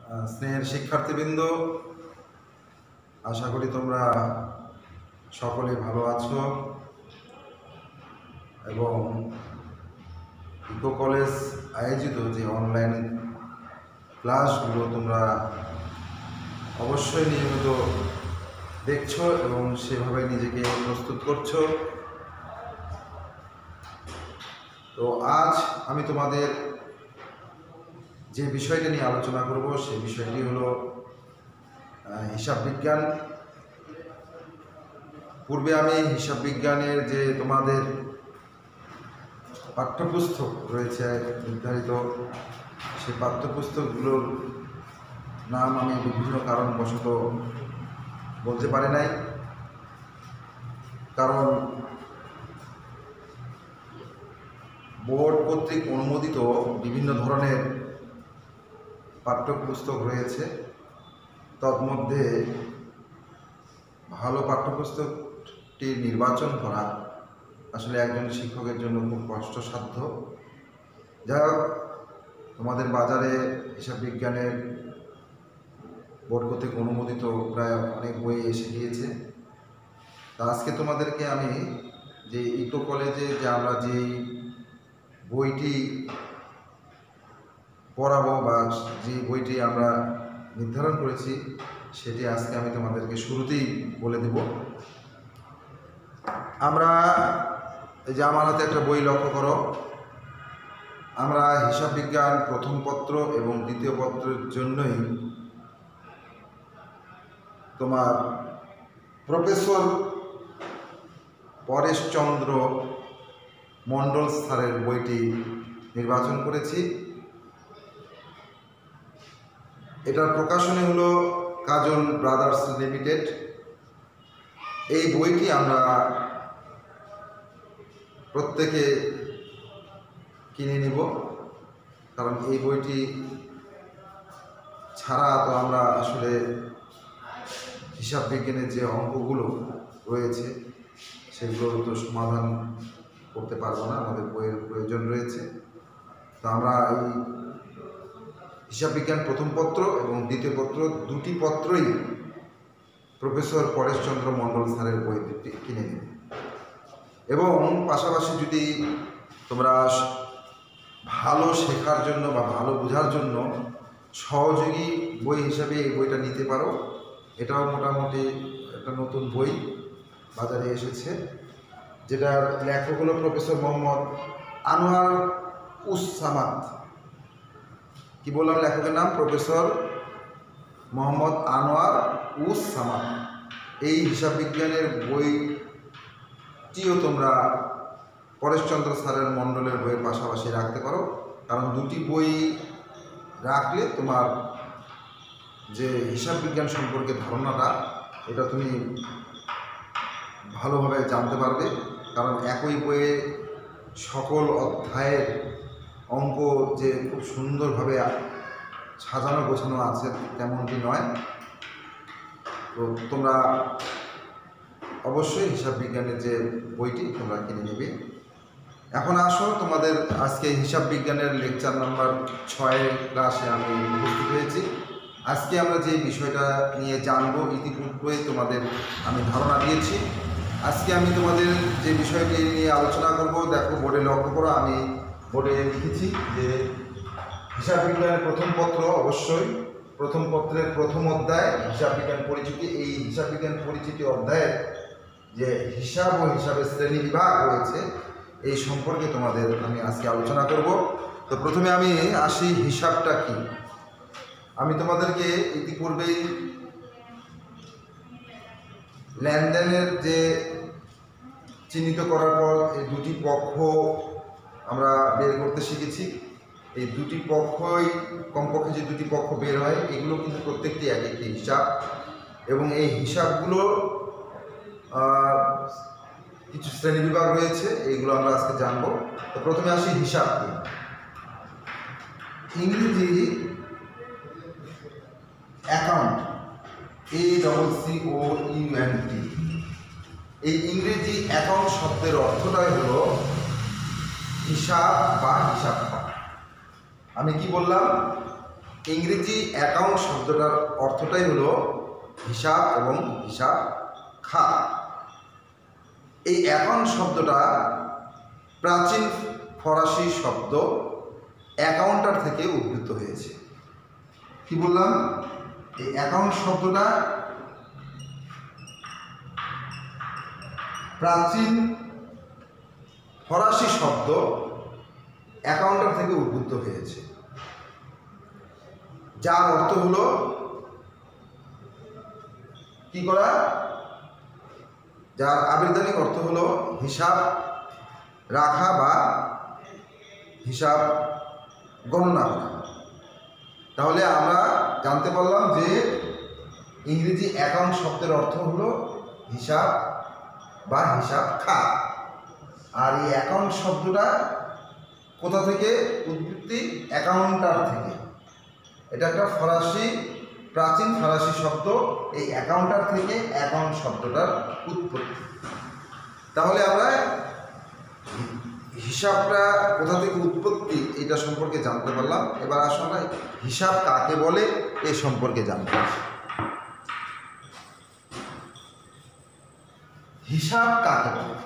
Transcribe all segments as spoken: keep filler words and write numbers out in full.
স্নেহের শিক্ষার্থীবৃন্দ, আশা করি তোমরা সকলে ভালো আছো এবং ইকো কলেজ আয়োজিত যে অনলাইন ক্লাসগুলো তোমরা অবশ্যই নিয়মিত দেখছো এবং সেভাবে নিজেকে প্রস্তুত করছো। তো আজ আমি তোমাদের যে বিষয়টা নিয়ে আলোচনা করব সেই বিষয়টি হলো হিসাব বিজ্ঞান। পূর্বে আমি হিসাব বিজ্ঞানের যে তোমাদের পাঠ্যপুস্তক রয়েছে নির্ধারিত, সেই পাঠ্যপুস্তকগুলোর নাম আমি বিভিন্ন কারণবশত বলতে পারি নাই, কারণ বোর্ড কর্তৃক অনুমোদিত বিভিন্ন ধরনের পাঠ্যপুস্তক রয়েছে। তন্মধ্যে ভালো পাঠ্যপুস্তকটি নির্বাচন করা আসলে একজন শিক্ষকের জন্য খুব কষ্টসাধ্য। যাই হোক, তোমাদের বাজারে হিসাব বিজ্ঞানের বোর্ড কর্তৃক অনুমোদিত প্রায় অনেক বই এসে গিয়েছে। তা আজকে তোমাদেরকে আমি যে ইকো কলেজে যে আমরা যেই বইটি পড়াবো বা যে বইটি আমরা নির্ধারণ করেছি সেটি আজকে আমি তোমাদেরকে শুরুতেই বলে দেব। আমরা এই যে আমার হাতে একটা বই লক্ষ্য করো, আমরা হিসাব বিজ্ঞান প্রথম পত্র এবং দ্বিতীয় পত্রের জন্যই তোমার প্রফেসর পরেশচন্দ্র মণ্ডল স্যারের বইটি নির্বাচন করেছি। এটার প্রকাশনী হলো কাজল ব্রাদার্স লিমিটেড। এই বইটি আমরা প্রত্যেকে কিনে নিব, কারণ এই বইটি ছাড়া তো আমরা আসলে হিসাব বিজ্ঞানের যে অঙ্কগুলো রয়েছে সেগুলো তো সমাধান করতে পারবো না, আমাদের বইয়ের প্রয়োজন রয়েছে। তো আমরা এই হিসাব বিজ্ঞান প্রথম পত্র এবং দ্বিতীয় পত্র দুটি পত্রই প্রফেসর পরেশচন্দ্র মণ্ডল স্যারের বই দুটি কিনে নেবে। এবং পাশাপাশি যদি তোমরা ভালো শেখার জন্য বা ভালো বোঝার জন্য সহযোগী বই হিসাবে এই বইটা নিতে পারো। এটাও মোটামুটি একটা নতুন বই বাজারে এসেছে, যেটার লেখক হলো প্রফেসর মোহাম্মদ আনোয়ার উস সামাদ। কি বললাম লেখকের নাম? প্রফেসর মোহাম্মদ আনোয়ার উস সামাদ। এই হিসাব বিজ্ঞানের বইটিও তোমরা পরেশচন্দ্র স্যারের মণ্ডলের বইয়ের পাশাপাশি রাখতে পারো, কারণ দুটি বই রাখলে তোমার যে হিসাব বিজ্ঞান সম্পর্কে ধারণাটা এটা তুমি ভালোভাবে জানতে পারবে। কারণ একই বইয়ে সকল অধ্যায়ের অঙ্ক যে খুব সুন্দরভাবে সাজানো গোছানো আছে তেমনটি নয়। তো তোমরা অবশ্যই হিসাব বিজ্ঞানের যে বইটি তোমরা কিনে নেবে। এখন আসো, তোমাদের আজকে হিসাব বিজ্ঞানের লেকচার নাম্বার ছয়ের ক্লাসে আমি উপস্থিত হয়েছি। আজকে আমরা যে বিষয়টা নিয়ে জানবো ইতিপূর্বে তোমাদের আমি ধারণা দিয়েছি। আজকে আমি তোমাদের যে বিষয়টি নিয়ে আলোচনা করব, দেখো বোর্ডে লক্ষ্য করো, আমি বোর্ডে লিখেছি যে হিসাব বিজ্ঞানের প্রথম পত্র, অবশ্যই প্রথম পত্রের প্রথম অধ্যায় হিসাব বিজ্ঞান পরিচিতি। এই হিসাব বিজ্ঞান পরিচিতি অধ্যায়ের যে হিসাব ও হিসাবের শ্রেণী বিভাগ রয়েছে এই সম্পর্কে তোমাদের আমি আজকে আলোচনা করব। তো প্রথমে আমি আসি হিসাবটা কি। আমি তোমাদেরকে ইতিপূর্বেই লেনদেনের যে চিহ্নিত করার পর এই দুটি পক্ষ আমরা বের করতে শিখেছি। এই দুটি পক্ষই কমপক্ষে যে দুটি পক্ষ বের হয় এগুলো কিন্তু প্রত্যেকটি এক একটি হিসাব, এবং এই হিসাবগুলো কিছু শ্রেণীবিভাগ রয়েছে, এইগুলো আমরা আজকে জানবো। তো প্রথমে আসি হিসাব কি। ইংরেজি account, A double C O U N T, এই ইংরেজি অ্যাকাউন্ট শব্দের অর্থটাই হলো হিসাব বা হিসাব। আমি কি বললাম? ইংরেজি অ্যাকাউন্ট শব্দটার অর্থটাই হলো হিসাব এবং হিসাব খাত। এই অ্যাকাউন্ট শব্দটা প্রাচীন ফরাসি শব্দ অ্যাকাউন্টার থেকে উদ্ভূত হয়েছে। কি বললাম? এই অ্যাকাউন্ট শব্দটা প্রাচীন ফরাসি শব্দ অ্যাকাউন্টার থেকে উদ্ভূত হয়েছে, যার অর্থ হলো কি করা, যার আবিধানিক অর্থ হলো হিসাব রাখা বা হিসাব গণনা করা। তাহলে আমরা জানতে পারলাম যে ইংরেজি অ্যাকাউন্ট শব্দের অর্থ হলো হিসাব বা হিসাব খাত। আর এই অ্যাকাউন্ট শব্দটা কোথা থেকে উৎপত্তি? অ্যাকাউন্টার থেকে। এটা একটা ফরাসি প্রাচীন ফরাসি শব্দ। এই অ্যাকাউন্টার থেকে অ্যাকাউন্ট শব্দটার উৎপত্তি। তাহলে আমরা হিসাবটা কোথা থেকে উৎপত্তি এটা সম্পর্কে জানতে পারলাম। এবার আসলে হিসাব কাকে বলে এ সম্পর্কে জানতে পারলাম। হিসাব কাকে বলে?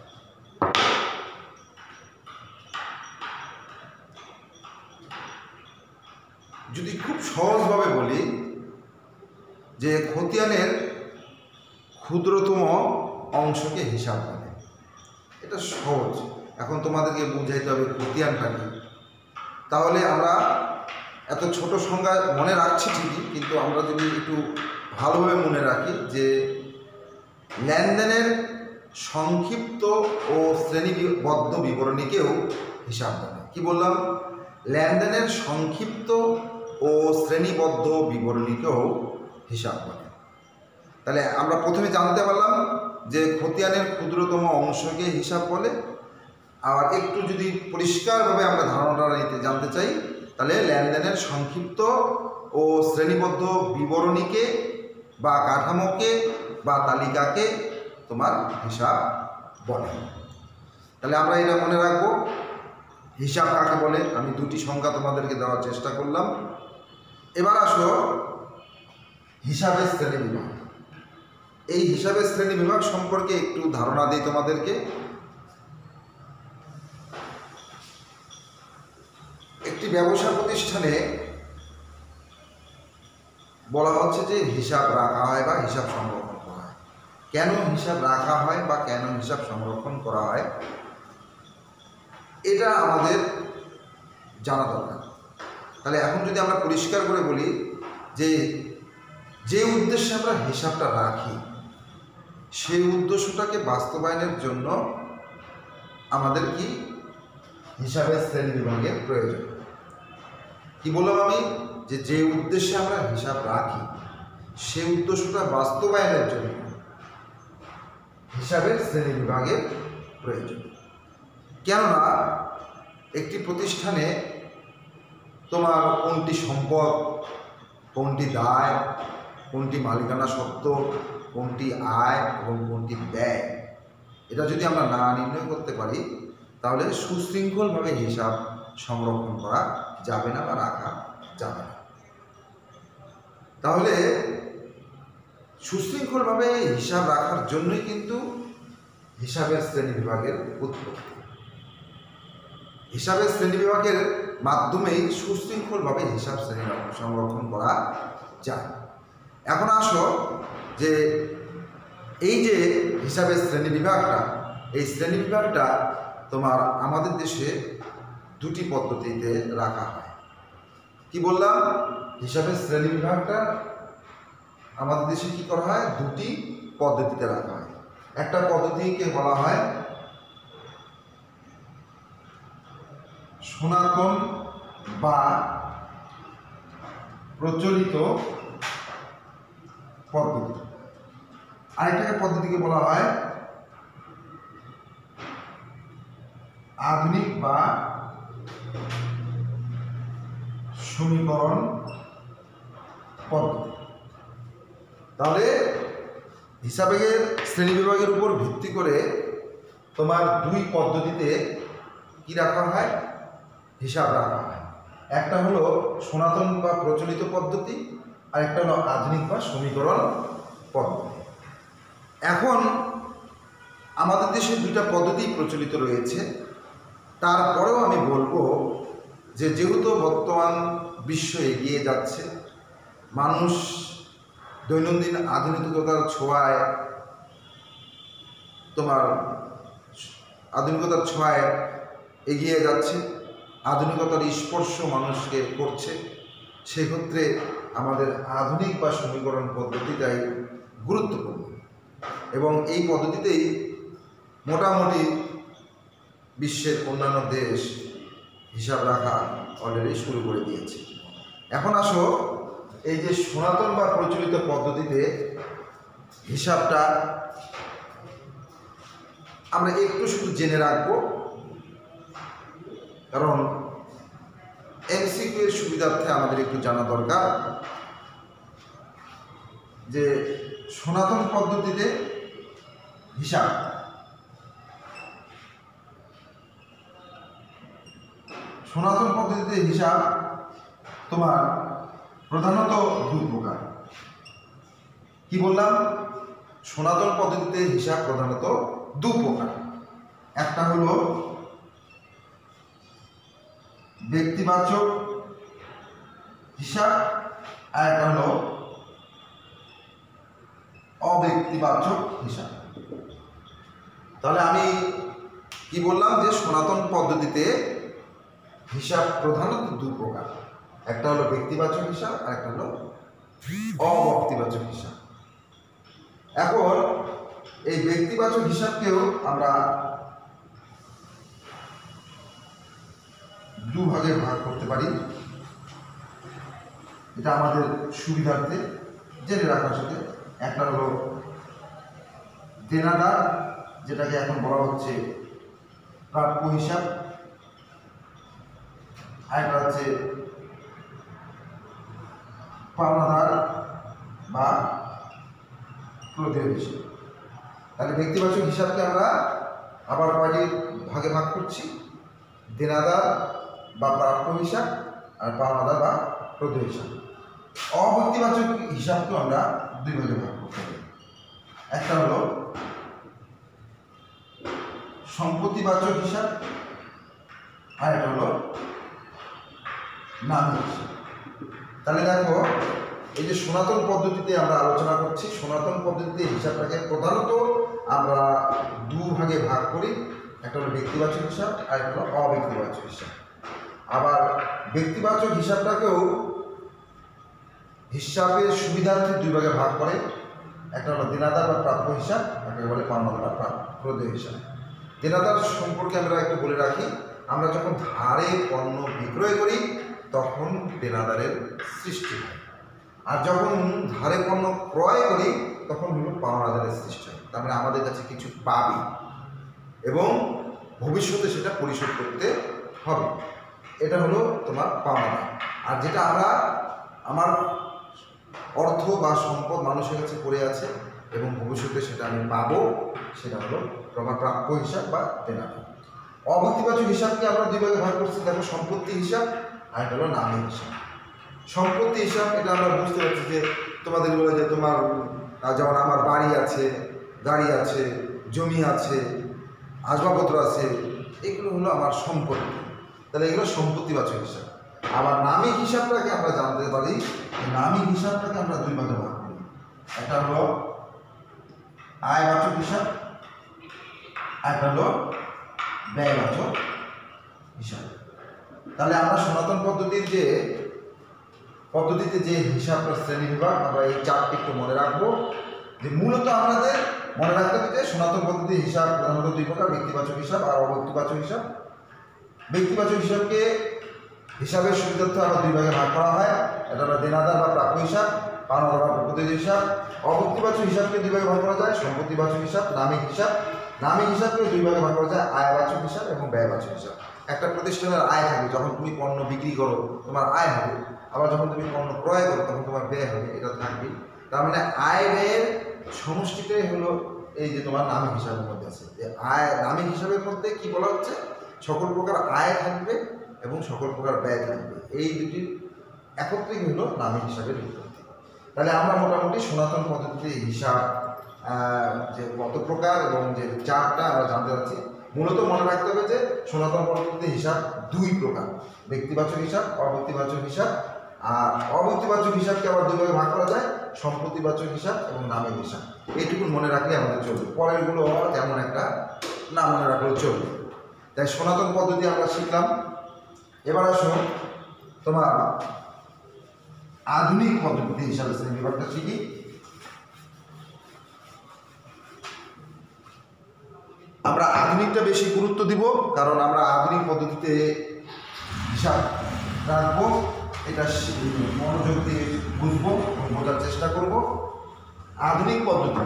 যদি খুব সহজভাবে বলি যে খতিয়ানের ক্ষুদ্রতম অংশকে হিসাব বলে। এটা সহজ। এখন তোমাদেরকে বুঝাইতে হবে খতিয়ানটা কি। তাহলে আমরা এত ছোট সংজ্ঞা মনে রাখছি ঠিকই, কিন্তু আমরা যদি একটু ভালোভাবে মনে রাখি যে লেনদেনের সংক্ষিপ্ত ও শ্রেণীবদ্ধ বিবরণীকেও হিসাব বলে। কি বললাম? লেনদেনের সংক্ষিপ্ত ও শ্রেণীবদ্ধ বিবরণীকেও হিসাব বলে। তাহলে আমরা প্রথমে জানতে পারলাম যে খতিয়ানের ক্ষুদ্রতম অংশকে হিসাব বলে। আর একটু যদি পরিষ্কারভাবে আমরা ধারণাটা নিতে জানতে চাই, তাহলে লেনদেনের সংক্ষিপ্ত ও শ্রেণীবদ্ধ বিবরণীকে বা কাঠামোকে বা তালিকাকে তোমার হিসাব বলে। তাহলে আমরা এটা মনে রাখবো, হিসাব কাকে বলে। আমি দুটি সংজ্ঞা তোমাদেরকে দেওয়ার চেষ্টা করলাম। এবার আসো হিসাবের শ্রেণীবিভাগ। এই হিসাবের শ্রেণীবিভাগ সম্পর্কে একটু ধারণা দিই তোমাদেরকে। একটি ব্যবসা প্রতিষ্ঠানে বলা হচ্ছে যে হিসাব রাখা হয় বা হিসাব সংরক্ষণ করা হয়। কেন হিসাব রাখা হয় বা কেন হিসাব সংরক্ষণ করা হয় এটা আমাদের জানা দরকার। তাহলে এখন যদি আমরা পরিষ্কার করে বলি যে যে উদ্দেশ্যে আমরা হিসাবটা রাখি সেই উদ্দেশ্যটাকে বাস্তবায়নের জন্য আমাদের কি হিসাবের শ্রেণী বিভাগের প্রয়োজন। কি বললাম আমি? যে যে উদ্দেশ্যে আমরা হিসাব রাখি সেই উদ্দেশ্যটা বাস্তবায়নের জন্য হিসাবের শ্রেণী বিভাগের প্রয়োজন। কেননা একটি প্রতিষ্ঠানে তোমার কোনটি সম্পদ, কোনটি দায়, কোনটি মালিকানা সত্ত্ব, কোনটি আয় এবং কোনটি ব্যয়, এটা যদি আমরা না নির্ণয় করতে পারি তাহলে সুশৃঙ্খলভাবে হিসাব সংরক্ষণ করা যাবে না বা রাখা যাবে না। তাহলে সুশৃঙ্খলভাবে হিসাব রাখার জন্যই কিন্তু হিসাবের শ্রেণী বিভাগের উৎপত্তি। হিসাবের শ্রেণী বিভাগের মাধ্যমেই সুশৃঙ্খলভাবে হিসাব শ্রেণী সংরক্ষণ করা যায়। এখন আসো যে এই যে হিসাবের শ্রেণী বিভাগটা, এই শ্রেণী বিভাগটা তোমার আমাদের দেশে দুটি পদ্ধতিতে রাখা হয়। কি বললাম? হিসাবের শ্রেণী বিভাগটা আমাদের দেশে কি করা হয়? দুটি পদ্ধতিতে রাখা হয়। একটা পদ্ধতিকে বলা হয় সনাতন বা প্রচলিত পদ্ধতি। আরেকটা পদ্ধতিকে বলা হয় আধুনিক বা সমীকরণ পদ্ধতি। তাহলে হিসাবের শ্রেণী বিভাগের উপর ভিত্তি করে তোমার দুই পদ্ধতিতে কি রাখা হয়? হিসাব রাখা হয়। একটা হলো সনাতন বা প্রচলিত পদ্ধতি, আর একটা হলো আধুনিক বা সমীকরণ পদ্ধতি। এখন আমাদের দেশে দুইটা পদ্ধতি প্রচলিত রয়েছে। তারপরেও আমি বলবো যে যেহেতু বর্তমান বিশ্ব এগিয়ে যাচ্ছে, মানুষ দৈনন্দিন আধুনিকতার ছোঁয়ায় তোমার আধুনিকতার ছোঁয়ায় এগিয়ে যাচ্ছে, আধুনিকতার স্পর্শ মানুষকে করছে, সেক্ষেত্রে আমাদের আধুনিক বা সমীকরণ পদ্ধতিটাই গুরুত্বপূর্ণ। এবং এই পদ্ধতিতেই মোটামুটি বিশ্বের অন্যান্য দেশ হিসাব রাখা অলরেডি শুরু করে দিয়েছে। এখন আসো এই যে সনাতন বা প্রচলিত পদ্ধতিতে হিসাবটা আমরা একটু শুধু জেনে রাখবো, কারণ এমসিকিউ এর সুবিধার্থে আমাদের একটু জানা দরকার যে সনাতন পদ্ধতিতে হিসাব সনাতন পদ্ধতিতে হিসাব তোমার প্রধানত দুই প্রকার। কি বললাম? সনাতন পদ্ধতিতে হিসাব প্রধানত দু প্রকার। একটা হলো ব্যক্তিবাচক হিসাব, আর একটা হলো অব্যক্তিবাচক হিসাব। তাহলে আমি কি বললাম যে সনাতন পদ্ধতিতে হিসাব প্রধানত দু প্রকার, একটা হলো ব্যক্তিবাচক হিসাব আর একটা হলো অব্যক্তিবাচক হিসাব। এখন এই ব্যক্তিবাচক হিসাবকেও আমরা দু ভাগে ভাগ করতে পারি। এটা আমাদের সুবিধার্থে জেনে রাখার সাথে, একটা হলো দেনাদার, যেটাকে এখন বলা হচ্ছে প্রাপ্য হিসাব, আরেকটা হচ্ছে পাওনাদার বা প্রদেয় হিসাব। তাহলে ব্যক্তিবাচক হিসাবকে আমরা আবার কয়টি ভাগে ভাগ করছি? দেনাদার বা প্রাপ্য হিসাব আর পাওনাদার বা প্রদেয় হিসাব। অব্যক্তিবাচক হিসাবকেও আমরা দুই ভাগে ভাগ করতে পারি। একটা হলো সম্পত্তিবাচক হিসাব আর একটা হলো নামী হিসাব। তাহলে দেখো, এই যে সনাতন পদ্ধতিতে আমরা আলোচনা করছি, সনাতন পদ্ধতিতে হিসাবটাকে প্রধানত আমরা দু ভাগে ভাগ করি। একটা হলো ব্যক্তিবাচক হিসাব আর একটা হলো অব্যক্তিবাচক হিসাব। আবার ব্যক্তিবাচক হিসাবটাকেও হিসাবের সুবিধার্থে দুই ভাগে ভাগ করে। একটা হলো দেনাদার বা প্রাপ্য হিসাব, একটা বলে পাওনাদার বা প্রদেয় হিসাব। দেনাদার সম্পর্কে আমরা একটু বলে রাখি, আমরা যখন ধারে পণ্য বিক্রয় করি তখন দেনাদারের সৃষ্টি হয়, আর যখন ধারে পণ্য ক্রয় করি তখন হলো পাওনাদারের সৃষ্টি হয়। তার মানে আমাদের কাছে কিছু পাবি এবং ভবিষ্যতে সেটা পরিশোধ করতে হবে, এটা হলো তোমার পাওনাদার। আর যেটা আমরা আমার অর্থ বা সম্পদ মানুষের কাছে পড়ে আছে এবং ভবিষ্যতে সেটা আমি পাবো, সেটা হলো তোমার প্রাপ্য হিসাব বা দেনাদার। অব্যক্তিবাচক হিসাবকে আমরা দুই ভাগে ভাগ করছি। দেখো, সম্পত্তি হিসাব আর এটা হলো নামী হিসাব। সম্পত্তি হিসাব এটা আমরা বুঝতে পারছি যে তোমাদের বলে যে তোমার যেমন আমার বাড়ি আছে, গাড়ি আছে, জমি আছে, আসবাবপত্র আছে, এগুলো হলো আমার সম্পত্তি। তাহলে এগুলো সম্পত্তিবাচক হিসাব। আবার নামী হিসাবটাকে আমরা জানতে পারি, নামী হিসাবটাকে আমরা দুই ভাগে ভাগ করি। একটা হলো আয়বাচক হিসাব আর একটা হলো ব্যয়বাচক হিসাব। তাহলে আমরা সনাতন পদ্ধতির যে পদ্ধতিতে যে হিসাবটা শ্রেণী বিভাগ, আমরা এই চারটি একটু মনে রাখবো। যে মূলত আমাদের মনে রাখতে হবে যে সনাতন পদ্ধতির হিসাব প্রধানত দুই প্রকার, ব্যক্তিবাচক হিসাব আর অব্যক্তিবাচক হিসাব। ব্যক্তিবাচক হিসাবকে হিসাবের সুবিধার্থে আবার দুই ভাগে ভাগ করা হয়। এটা হলো দেনাদার বা প্রাপ্য হিসাব, পাওনাদার বা প্রদেয় হিসাব। অব্যক্তিবাচক হিসাবকে দুই ভাগে ভাগ করা যায়, সম্পত্তিবাচক হিসাব, নামী হিসাব। নামী হিসাবকে দুই ভাগে ভাগ করা যায়, আয়বাচক হিসাব এবং ব্যয়বাচক হিসাব। একটা প্রতিষ্ঠানের আয় থাকবে, যখন তুমি পণ্য বিক্রি করো তোমার আয় হবে, আবার যখন তুমি পণ্য ক্রয় করো তখন তোমার ব্যয় হবে, এটা থাকবে। তার মানে আয় ব্যয়ের সমষ্টিটাই হলো এই যে তোমার নামী হিসাবের মধ্যে আছে। আয় নামী হিসাবের মধ্যে কি বলা হচ্ছে? সকল প্রকার আয় থাকবে এবং সকল প্রকার ব্যয় থাকবে। এই দুটি একত্রিত হলো নামী হিসাবের উৎপত্তি। তাহলে আমরা মোটামুটি সনাতন পদ্ধতিতে হিসাব যে কত প্রকার এবং যে চারটা আমরা জানতে পারছি। মূলত মনে রাখতে হবে যে সনাতন পদ্ধতিতে হিসাব দুই প্রকার, ব্যক্তিবাচক হিসাব, অব্যক্তিবাচক হিসাব। আর অব্যক্তিবাচক হিসাবকে আবার দুইভাবে ভাগ করা যায়, সম্পত্তিবাচক হিসাব এবং নামের হিসাব। এইটুকু মনে রাখলে আমাদের চলবে, পরেরগুলো তেমন একটা না মনে রাখলেও চলবে। তাই সনাতন পদ্ধতি আমরা শিখলাম। এবার আসুন তোমার আধুনিক পদ্ধতি হিসাবে শ্রেণী বিভাগটা শিখি। আমরা আধুনিকটা বেশি গুরুত্ব দিব, কারণ আমরা আধুনিক পদ্ধতিতে হিসাব রাখবো, এটা মনোযোগ দিয়ে বুঝবো এবং বোঝার চেষ্টা করব। আধুনিক পদ্ধতি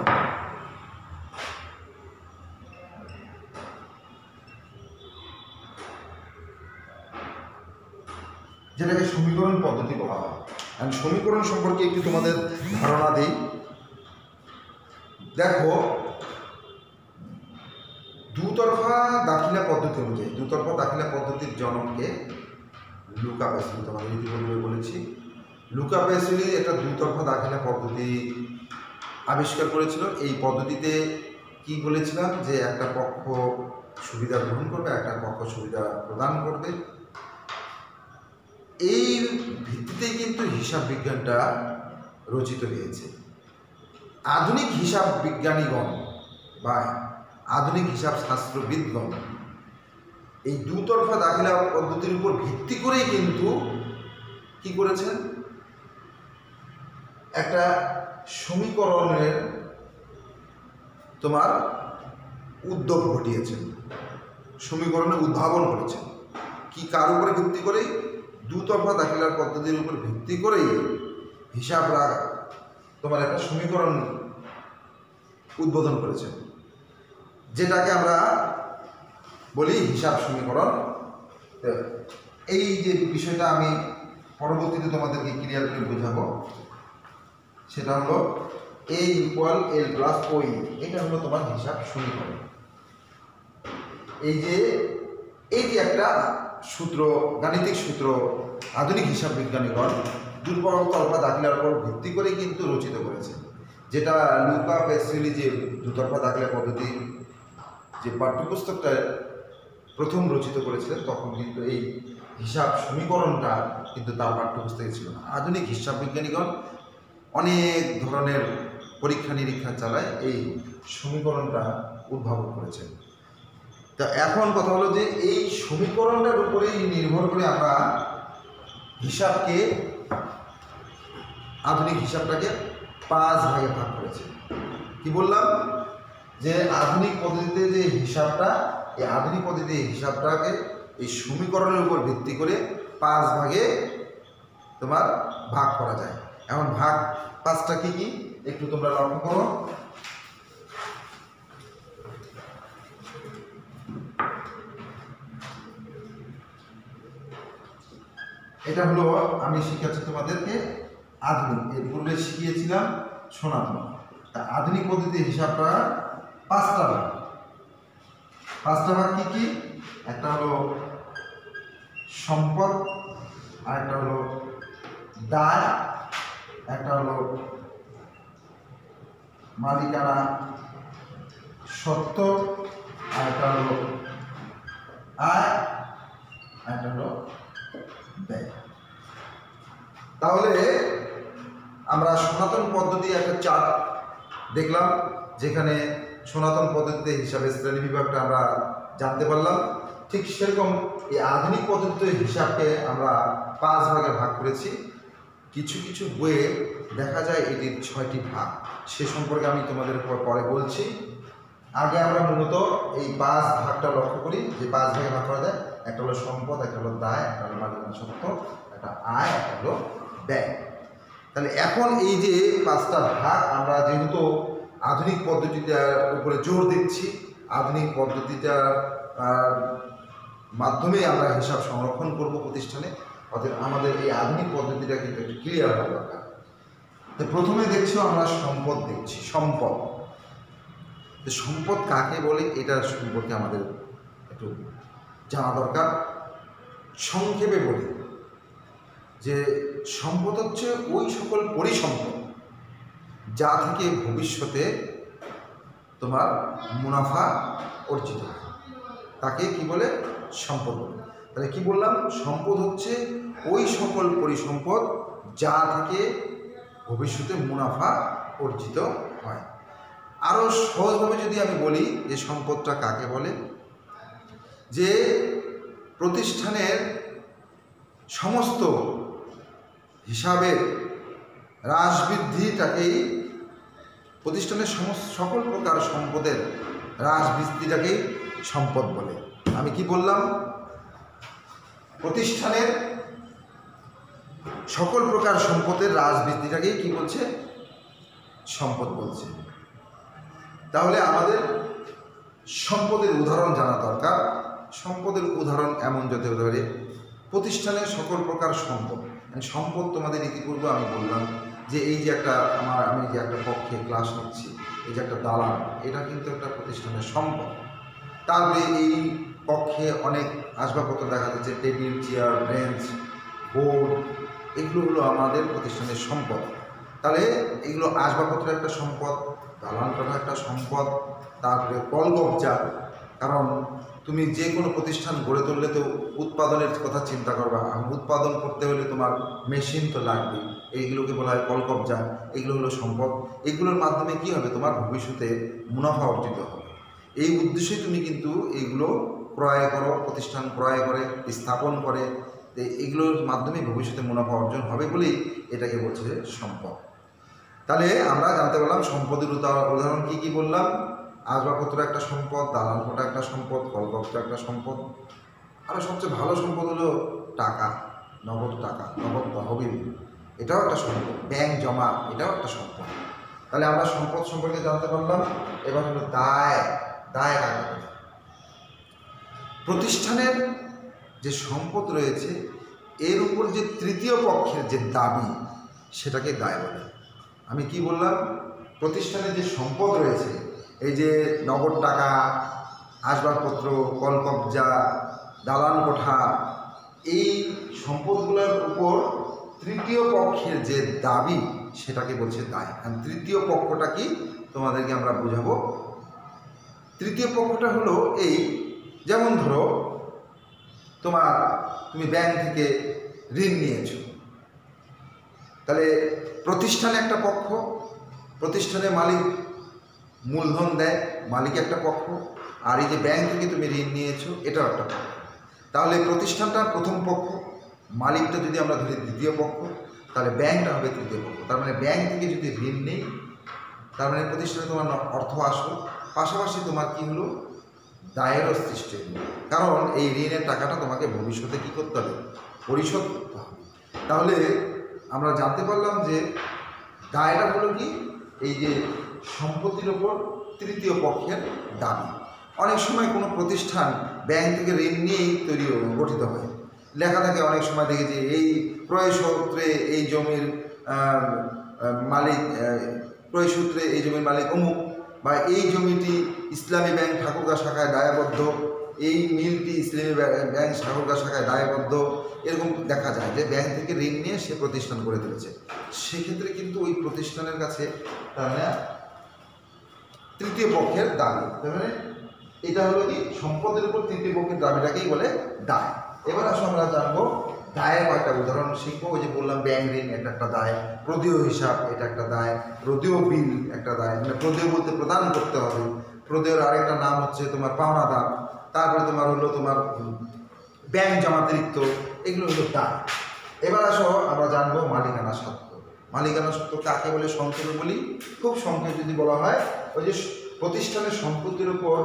যেটাকে সমীকরণ পদ্ধতি বলা হয়। আমি সমীকরণ সম্পর্কে একটু তোমাদের ধারণা দিই। দেখো, দুতরফা দাখিলা পদ্ধতি অনুযায়ী, দুতরফা দাখিলা পদ্ধতির জনককে লুকা প্যাসিলি, তোমাদের ইতিপূর্বে বলেছি। লুকা প্যাসিলি একটা দুতরফা দাখিলা পদ্ধতি আবিষ্কার করেছিল। এই পদ্ধতিতে কি বলেছিলাম যে একটা পক্ষ সুবিধা গ্রহণ করবে, একটা পক্ষ সুবিধা প্রদান করবে। এই ভিত্তিতেই কিন্তু হিসাব বিজ্ঞানটা রচিত হয়েছে। আধুনিক হিসাব বিজ্ঞানীগণ বা আধুনিক হিসাব শাস্ত্রবিদগণ এই দুতরফা দাখিলা পদ্ধতির উপর ভিত্তি করেই কিন্তু কি করেছেন, একটা সমীকরণের তোমার উদ্যোগ ঘটিয়েছেন, সমীকরণের উদ্ভাবন করেছেন। কি কার উপরে ভিত্তি করেই? দুতরফা দাখিলার পদ্ধতির উপর ভিত্তি করেই হিসাব রাগ তোমার একটা সমীকরণ উদ্বোধন করেছেন, যেটাকে আমরা বলি হিসাব সমীকরণ। এই যে বিষয়টা আমি পরবর্তীতে তোমাদেরকে ক্লিয়ার করে বোঝাবো, সেটা হলো এ ইকুয়াল এল প্লাস ওই, এটা হলো তোমার হিসাব সমীকরণ। এই যে এই যে একটা সূত্র, গাণিতিক সূত্র আধুনিক হিসাব বিজ্ঞানীগণ দুতরফা দাখিলার উপর ভিত্তি করে কিন্তু রচিত করেছে, যেটা লুকা প্যাসিলি যে দুতরফা দাখিলা পদ্ধতি যে পাঠ্যপুস্তকটা প্রথম রচিত করেছিলেন, তখন কিন্তু এই হিসাব সমীকরণটা কিন্তু তার পাঠ্যপুস্তকে ছিল না। আধুনিক হিসাব বিজ্ঞানীগণ অনেক ধরনের পরীক্ষা নিরীক্ষা চালায় এই সমীকরণটা উদ্ভাবন করেছেন। তা এখন কথা হলো যে এই সমীকরণটার উপরেই নির্ভর করে আমরা হিসাবকে, আধুনিক হিসাবটাকে পাঁচ ভাগে ভাগ করেছে। কি বললাম যে আধুনিক পদ্ধতিতে যে হিসাবটা, এই আধুনিক পদ্ধতিতে হিসাবটাকে এই সমীকরণের উপর ভিত্তি করে পাঁচ ভাগে তোমার ভাগ করা যায়। এখন ভাগ পাঁচটা কি কি একটু তোমরা লক্ষ্য করো। এটা হলো, আমি শিখাচ্ছি তোমাদেরকে আধুনিক, এর পূর্বে শিখিয়েছিলাম সনাতন। তা আধুনিক পদ্ধতির হিসাবটা পাঁচটা ভাগ। পাঁচটা ভাগ কি কি? একটা হলো সম্পদ, আর একটা হলো দায়, একটা হলো মালিকানা সত্ত্ব, আর একটা হলো আয়, আর একটা হলো ব্যয়। তাহলে আমরা সনাতন পদ্ধতি একটা চার্ট দেখলাম, যেখানে সনাতন পদ্ধতিতে হিসাবে শ্রেণী বিভাগটা আমরা জানতে পারলাম। ঠিক সেরকম এই আধুনিক পদ্ধতিতে হিসাবকে আমরা পাঁচ ভাগে ভাগ করেছি। কিছু কিছু বইয়ে দেখা যায় এটির ছয়টি ভাগ, সে সম্পর্কে আমি তোমাদের পরে বলছি। আগে আমরা মূলত এই পাঁচ ভাগটা লক্ষ্য করি, যে পাঁচ ভাগে ভাগ করা যায়। একটা হলো সম্পদ, একটা হলো দায়, একটা হলো মালিকানা সত্ত্ব, একটা আয়, একটা হলো ব্যয়। তাহলে এখন এই যে পাঁচটা ভাগ আমরা যেহেতু আধুনিক পদ্ধতিটার উপরে জোর দিচ্ছি, আধুনিক পদ্ধতিটার মাধ্যমে আমরা হিসাব সংরক্ষণ করব প্রতিষ্ঠানে, অর্থাৎ আমাদের এই আধুনিক পদ্ধতিটা কিন্তু একটু ক্লিয়ার হওয়া দরকার। তো প্রথমে দেখছি আমরা সম্পদ দেখছি। সম্পদ, সম্পদ কাকে বলে এটা সম্পর্কে আমাদের একটু জানা দরকার। সংক্ষেপে বলি যে সম্পদ হচ্ছে ওই সকল পরিসম্পদ যা থেকে ভবিষ্যতে তোমার মুনাফা অর্জিত হয়, তাকে কি বলে? সম্পদ বলে। তাহলে কি বললাম? সম্পদ হচ্ছে ওই সকল পরিসম্পদ যা থেকে ভবিষ্যতে মুনাফা অর্জিত হয়। আরও সহজভাবে যদি আমি বলি যে সম্পদটা কাকে বলে, যে প্রতিষ্ঠানের সমস্ত হিসাবের হ্রাস বৃদ্ধিটাকেই, প্রতিষ্ঠানের সমস্ত সকল প্রকার সম্পদের হ্রাস বৃদ্ধিটাকেই সম্পদ বলে। আমি কি বললাম? প্রতিষ্ঠানের সকল প্রকার সম্পদের হ্রাস বৃদ্ধিটাকেই কি বলছে? সম্পদ বলছে। তাহলে আমাদের সম্পদের উদাহরণ জানা দরকার। সম্পদের উদাহরণ এমন যেতে পারে প্রতিষ্ঠানের সকল প্রকার সম্পদ। সম্পদ তোমাদের ইতিপূর্বে আমি বললাম যে এই যে একটা আমার আমি যে একটা পক্ষে ক্লাস নিচ্ছি, এই যে একটা দালান, এটা কিন্তু একটা প্রতিষ্ঠানের সম্পদ। তারপরে এই কক্ষে অনেক আসবাবপত্র দেখা যাচ্ছে, টেবিল, চেয়ার, বেঞ্চ, বোর্ড, এগুলো হলো আমাদের প্রতিষ্ঠানের সম্পদ। তাহলে এগুলো আসবাবপত্র একটা সম্পদ, দালান করা একটা সম্পদ। তারপরে কলকবজা, কারণ তুমি যে কোনো প্রতিষ্ঠান গড়ে তুললে তো উৎপাদনের কথা চিন্তা করবা, উৎপাদন করতে হলে তোমার মেশিন তো লাগবে, এইগুলোকে বলা হয় কলকবজা। এগুলো হলো সম্পদ। এগুলোর মাধ্যমে কি হবে? তোমার ভবিষ্যতে মুনাফা অর্জিত হবে। এই উদ্দেশ্যে তুমি কিন্তু এইগুলো ক্রয় করো, প্রতিষ্ঠান ক্রয় করে স্থাপন করে, এগুলোর মাধ্যমে ভবিষ্যতে মুনাফা অর্জন হবে বলেই এটাকে বলছে সম্পদ। তাহলে আমরা জানতে পারলাম সম্পদের উদাহরণ কি কি বললাম। আসবাবপত্র একটা সম্পদ, দালান কোঠা একটা সম্পদ, কলকবজা একটা সম্পদ। আরও সবচেয়ে ভালো সম্পদ হলো টাকা, নগদ টাকা, নগদ তহবিল, এটাও একটা সম্পদ। ব্যাংক জমা, এটাও একটা সম্পদ। তাহলে আমরা সম্পদ সম্পর্কে জানতে পারলাম। এবার হলো দায়। দায় কাকে বলে? প্রতিষ্ঠানের যে সম্পদ রয়েছে এর উপর যে তৃতীয় পক্ষের যে দাবি, সেটাকে দায় বলে। আমি কি বললাম? প্রতিষ্ঠানের যে সম্পদ রয়েছে, এই যে নগদ টাকা, আসবাবপত্র, কলকবজা, দালান কোঠা, এই সম্পদগুলোর উপর তৃতীয় পক্ষের যে দাবি, সেটাকে বলছে দায়। আর তৃতীয় পক্ষটা কি তোমাদেরকে আমরা বুঝাবো। তৃতীয় পক্ষটা হলো এই, যেমন ধরো তোমার তুমি ব্যাংক থেকে ঋণ নিয়েছো, তাহলে প্রতিষ্ঠানে একটা পক্ষ, প্রতিষ্ঠানের মালিক মূলধন দেয়, মালিক একটা পক্ষ, আর এই যে ব্যাংক থেকে তুমি ঋণ নিয়েছো, এটাও একটা পক্ষ। তাহলে প্রতিষ্ঠানটা প্রথম পক্ষ, মালিকটা যদি আমরা ধরি দ্বিতীয় পক্ষ, তাহলে ব্যাংকটা হবে তৃতীয় পক্ষ। তার মানে ব্যাংক থেকে যদি ঋণ নেই, তার মানে প্রতিষ্ঠানে তোমার অর্থ আসলো, পাশাপাশি তোমার কি হলো? দায়েরও সৃষ্টি হলো। কারণ এই ঋণের টাকাটা তোমাকে ভবিষ্যতে কী করতে হবে? পরিশোধ করতে হবে। তাহলে আমরা জানতে পারলাম যে দায়টা হলো কি? এই যে সম্পত্তির ওপর তৃতীয় পক্ষের দাবি। অনেক সময় কোনো প্রতিষ্ঠান ব্যাংক থেকে ঋণ নিয়েই তৈরি গঠিত হয়, লেখা থাকে অনেক সময় দেখেছি এই ক্রয় সূত্রে এই জমির মালিক, ক্রয় সূত্রে এই জমির মালিক অমুক, বা এই জমিটি ইসলামী ব্যাংক ঠাকুরগাঁ শাখায় দায়বদ্ধ, এই মিলটি ইসলামী ব্যাংক ঠাকুরগাঁ শাখায় দায়বদ্ধ। এরকম দেখা যায় যে ব্যাংক থেকে ঋণ নিয়ে সে প্রতিষ্ঠান গড়ে তুলেছে। সেক্ষেত্রে কিন্তু ওই প্রতিষ্ঠানের কাছে তার মানে তৃতীয় পক্ষের দাবি, মানে এটা হলো কি? সম্পদের উপর তৃতীয় পক্ষের দাবিটাকেই বলে দায়। এবার আসলে আমরা জানবো দায়ের কয়েকটা উদাহরণ শিখবো। ওই যে বললাম ব্যাংক ঋণ, এটা একটা দায়। প্রদেয় হিসাব, এটা একটা দায়। প্রদেয় বিল একটা দায়, মানে প্রদেয় বলতে প্রদান করতে হবে। প্রদেয়ের আরেকটা নাম হচ্ছে তোমার পাওনাদার। তারপরে তোমার হলো তোমার ব্যাংক জমাতিরিক্ত, এগুলো হলো দায়। এবার আসো আমরা জানবো মালিকানা সত্ত্ব। মালিকানা সত্ত্ব কাকে বলে সংক্ষেপে বলি? খুব সংক্ষেপে যদি বলা হয়, ওই যে প্রতিষ্ঠানের সম্পত্তির উপর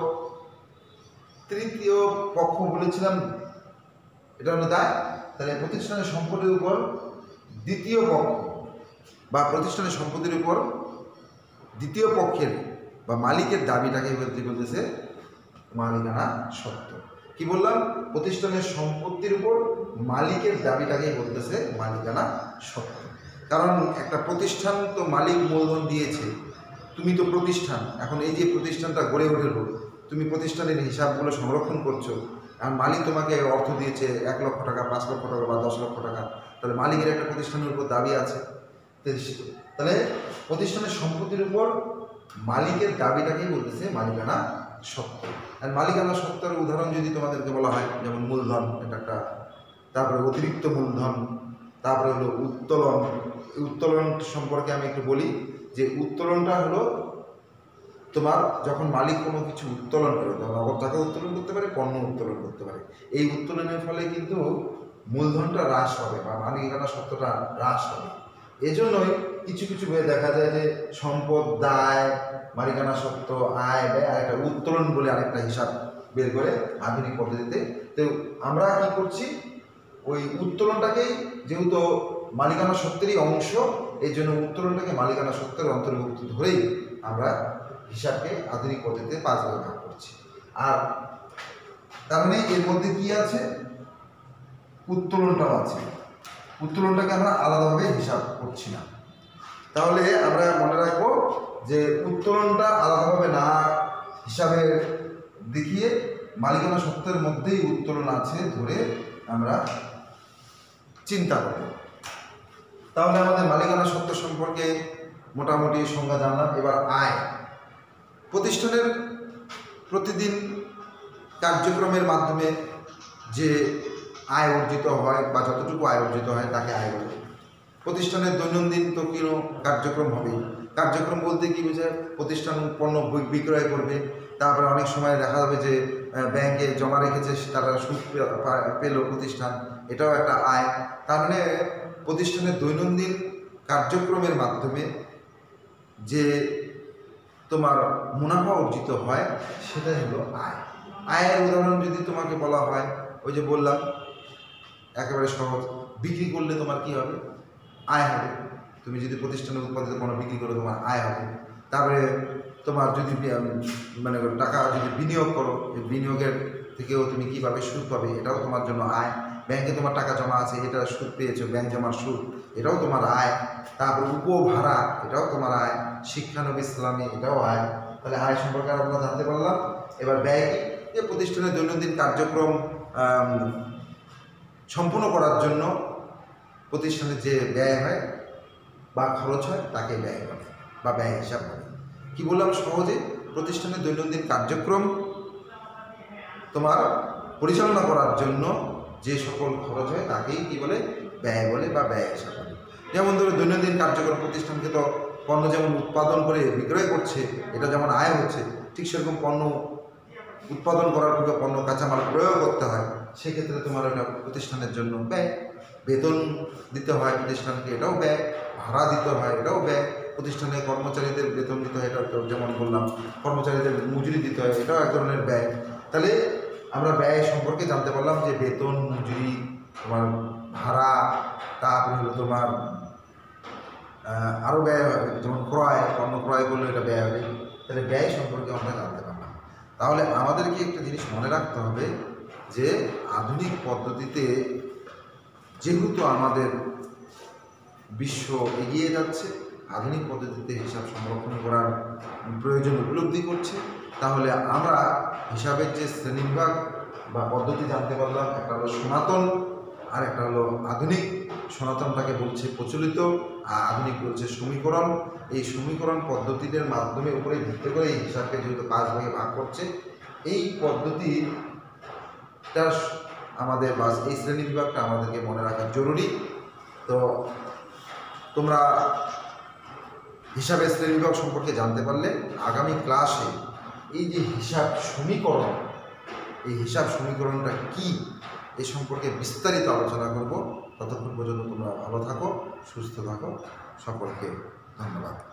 তৃতীয় পক্ষ বলেছিলাম, এটা হলো দায়। তাহলে প্রতিষ্ঠানের সম্পত্তির উপর দ্বিতীয় পক্ষ বা প্রতিষ্ঠানের সম্পত্তির উপর দ্বিতীয় পক্ষের বা মালিকের দাবিটাকে বলতে বলতেছে মালিকানা সত্ত্ব। কি বললাম? প্রতিষ্ঠানের সম্পত্তির উপর মালিকের দাবিটাকেই বলতেছে মালিকানা সত্ত্ব। কারণ একটা প্রতিষ্ঠান তো মালিক মূলধন দিয়েছে, তুমি তো প্রতিষ্ঠান, এখন এই যে প্রতিষ্ঠানটা গড়ে উঠল, তুমি প্রতিষ্ঠানের হিসাবগুলো সংরক্ষণ করছো, আর মালিক তোমাকে অর্থ দিয়েছে এক লক্ষ টাকা, পাঁচ লক্ষ টাকা বা দশ লক্ষ টাকা, তাহলে মালিকের একটা প্রতিষ্ঠানের উপর দাবি আছে। তাহলে প্রতিষ্ঠানের সম্পত্তির উপর মালিকের দাবিটাকেই বলতেছে মালিকানা সত্ত্ব। আর মালিকানা সত্ত্বের উদাহরণ যদি তোমাদেরকে বলা হয়, যেমন মূলধন, এটা একটা, তারপরে অতিরিক্ত মূলধন, তারপরে হলো উত্তোলন। উত্তোলন সম্পর্কে আমি একটু বলি যে উত্তোলনটা হলো তোমার যখন মালিক কোনো কিছু উত্তোলন করে, তখন নগদ টাকা উত্তোলন করতে পারে, পণ্য উত্তোলন করতে পারে। এই উত্তোলনের ফলে কিন্তু মূলধনটা হ্রাস হবে বা মালিকানা সত্ত্বটা হ্রাস হবে। এজন্যই কিছু কিছু বইয়ে দেখা যায় যে সম্পদ, দায়, মালিকানা সত্ত্ব, আয়, ব্যয় আর একটা উত্তোলন বলে আরেকটা হিসাব বের করে আধুনিক পদ্ধতিতে। তো আমরা কি করছি, ওই উত্তোলনটাকেই যেহেতু মালিকানা সত্ত্বেরই অংশ, এই জন্য উত্তোলনটাকে মালিকানা সত্ত্বের অন্তর্ভুক্ত ধরেই আমরা হিসাবকে আধুনিক পদ্ধতিতে পাঁচ ভাগে ভাগ করছি। আর তার মানে এর মধ্যে কি আছে, উত্তোলনটাও আছে। উত্তোলনটাকে আমরা আলাদাভাবে হিসাব করছি না। তাহলে আমরা মনে রাখবো যে উত্তোলনটা আলাদাভাবে না হিসাবে দেখিয়ে মালিকানা সত্ত্বের মধ্যেই উত্তোলন আছে ধরে আমরা চিন্তা করব। তাহলে আমাদের মালিকানা সত্ত্ব সম্পর্কে মোটামুটি সংজ্ঞা জানলাম। এবার আয়। প্রতিষ্ঠানের প্রতিদিন কার্যক্রমের মাধ্যমে যে আয় অর্জিত হয় বা যতটুকু আয় অর্জিত হয় তাকে আয় বলে। প্রতিষ্ঠানের দৈনন্দিন তো কোনো কার্যক্রম হবে। কার্যক্রম বলতে কী বোঝায়, প্রতিষ্ঠান পণ্য বিক্রয় করবে, তারপরে অনেক সময় দেখা যাবে যে ব্যাংকে জমা রেখেছে, তারা সুদ পেল প্রতিষ্ঠান, এটাও একটা আয়। তার মানে প্রতিষ্ঠানের দৈনন্দিন কার্যক্রমের মাধ্যমে যে তোমার মুনাফা অর্জিত হয় সেটাই হলো আয়। আয়ের উদাহরণ যদি তোমাকে বলা হয়, ওই যে বললাম একেবারে সহজ, বিক্রি করলে তোমার কি হবে, আয় হবে। তুমি যদি প্রতিষ্ঠানের উৎপাদিত পণ্য বিক্রি করো তোমার আয় হবে। তারপরে তোমার যদি মানে টাকা যদি বিনিয়োগ করো, এই বিনিয়োগের থেকেও তুমি কী পাবে, সুদ পাবে, এটাও তোমার জন্য আয়। ব্যাংকে তোমার টাকা জমা আছে, এটা সুদ পেয়েছো, ব্যাংক জমার সুদ, এটাও তোমার আয়। তারপর উপভাড়া, এটাও তোমার আয়। শিক্ষানব ইসলামী, এটাও আয়। তাহলে আয় সম্পর্কে আমরা জানতে পারলাম। এবার ব্যয় কি, যে প্রতিষ্ঠানের দৈনন্দিন কার্যক্রম সম্পূর্ণ করার জন্য প্রতিষ্ঠানে যে ব্যয় হয় বা খরচ হয় তাকে ব্যয় বলে বা ব্যয় হিসাব বলে। কী বললাম সহজে, প্রতিষ্ঠানের দৈনন্দিন কার্যক্রম তোমার পরিচালনা করার জন্য যে সকল খরচ হয় তাকেই কী বলে, ব্যয় বলে বা ব্যয় হিসাব বলে। যেমন ধরো দৈনন্দিন কার্যক্রম, প্রতিষ্ঠানকে তো পণ্য যেমন উৎপাদন করে বিক্রয় করছে, এটা যেমন আয় হচ্ছে, ঠিক সেরকম পণ্য উৎপাদন করার পূর্বে পণ্য কাঁচামাল প্রয়োগ করতে হয়, সেক্ষেত্রে তোমার এটা প্রতিষ্ঠানের জন্য ব্যয়। বেতন দিতে হয় প্রতিষ্ঠানকে, এটাও ব্যয়। ভাড়া দিতে হয়, এটাও ব্যয়। প্রতিষ্ঠানের কর্মচারীদের বেতন দিতে হয়, এটা যেমন বললাম, কর্মচারীদের মজুরি দিতে হয়, এটাও এক ধরনের ব্যয়। তাহলে আমরা ব্যয় সম্পর্কে জানতে পারলাম যে বেতন, মজুরি, তোমার ভাড়া, তারপরে হলো তোমার আরও ব্যয় হবে, যেমন ক্রয়, পণ্য ক্রয় করলে এটা ব্যয় হবে। তাহলে ব্যয় সম্পর্কে আমরা জানতে পারলাম। তাহলে আমাদেরকে একটা জিনিস মনে রাখতে হবে যে আধুনিক পদ্ধতিতে যেহেতু আমাদের বিশ্ব এগিয়ে যাচ্ছে, আধুনিক পদ্ধতিতে হিসাব সংরক্ষণ করার প্রয়োজন উপলব্ধি করছে, তাহলে আমরা হিসাবের যে শ্রেণীবিভাগ বা পদ্ধতি জানতে পারলাম, একটা হলো সনাতন আর একটা হলো আধুনিক। সনাতনটাকে বলছে প্রচলিত, আর আধুনিক বলছে সমীকরণ। এই সমীকরণ পদ্ধতিদের মাধ্যমে উপরে ভিত্তি করে এই হিসাবকে যেহেতু পাঁচ ভাগে ভাগ করছে, এই পদ্ধতিটা আমাদের বা এই শ্রেণী বিভাগটা আমাদেরকে মনে রাখা জরুরি। তো তোমরা হিসাবের শ্রেণী বিভাগ সম্পর্কে জানতে পারলে আগামী ক্লাসে এই যে হিসাব সমীকরণ, এই হিসাব সমীকরণটা কি এ সম্পর্কে বিস্তারিত আলোচনা করব। ততক্ষণ পর্যন্ত তোমরা ভালো থাকো, সুস্থ থাকো। সকলকে ধন্যবাদ।